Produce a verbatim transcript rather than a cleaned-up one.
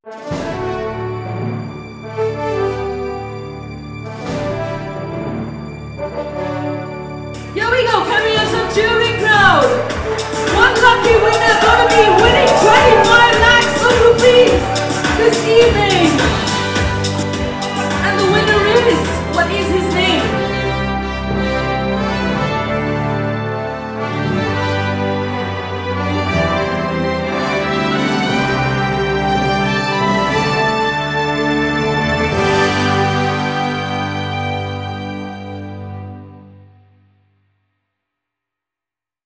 Here we go, can we have some cheering crowd? One lucky winner gonna be winning twenty-five lakhs of rupees this evening.